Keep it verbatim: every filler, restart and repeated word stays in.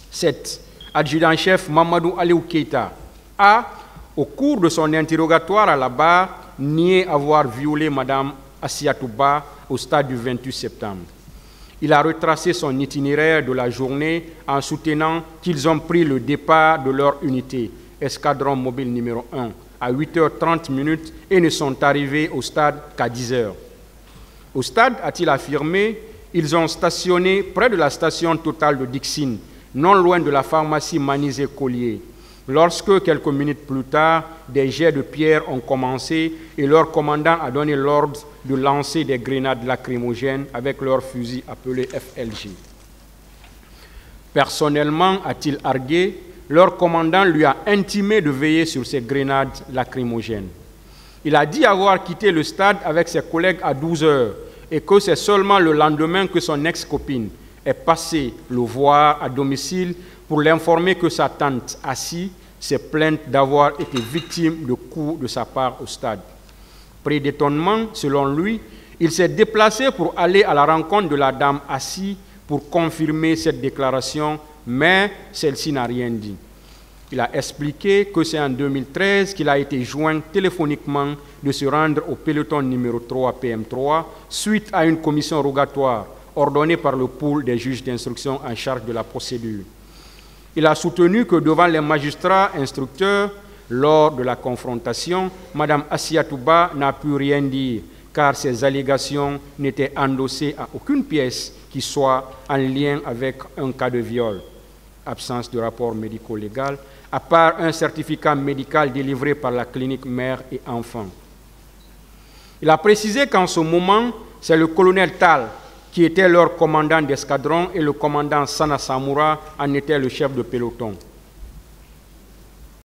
sept. Adjudant-chef Mamadou Aliou Keïta a, au cours de son interrogatoire à la barre, nié avoir violé Mme Assiatou Ba au stade du vingt-huit septembre. Il a retracé son itinéraire de la journée en soutenant qu'ils ont pris le départ de leur unité, escadron mobile numéro un, à huit heures trente et ne sont arrivés au stade qu'à dix heures. Au stade, a-t-il affirmé, ils ont stationné près de la station Total de Dixine, non loin de la pharmacie Manizé-Collier, lorsque, quelques minutes plus tard, des jets de pierre ont commencé et leur commandant a donné l'ordre de lancer des grenades lacrymogènes avec leur fusil appelé F L G. Personnellement, a-t-il argué, leur commandant lui a intimé de veiller sur ces grenades lacrymogènes. Il a dit avoir quitté le stade avec ses collègues à douze heures et que c'est seulement le lendemain que son ex-copine est passée le voir à domicile pour l'informer que sa tante, Assi, s'est plainte d'avoir été victime de coups de sa part au stade. Pris d'étonnement, selon lui, il s'est déplacé pour aller à la rencontre de la dame Assi pour confirmer cette déclaration, mais celle-ci n'a rien dit. Il a expliqué que c'est en deux mille treize qu'il a été joint téléphoniquement de se rendre au peloton numéro trois P M trois suite à une commission rogatoire ordonnée par le pool des juges d'instruction en charge de la procédure. Il a soutenu que devant les magistrats instructeurs, lors de la confrontation, Mme Assiatou Ba n'a pu rien dire, car ces allégations n'étaient endossées à aucune pièce qui soit en lien avec un cas de viol. Absence de rapport médico-légal, à part un certificat médical délivré par la clinique mère et enfant. Il a précisé qu'en ce moment, c'est le colonel Tal qui était leur commandant d'escadron et le commandant Sana Samoura en était le chef de peloton.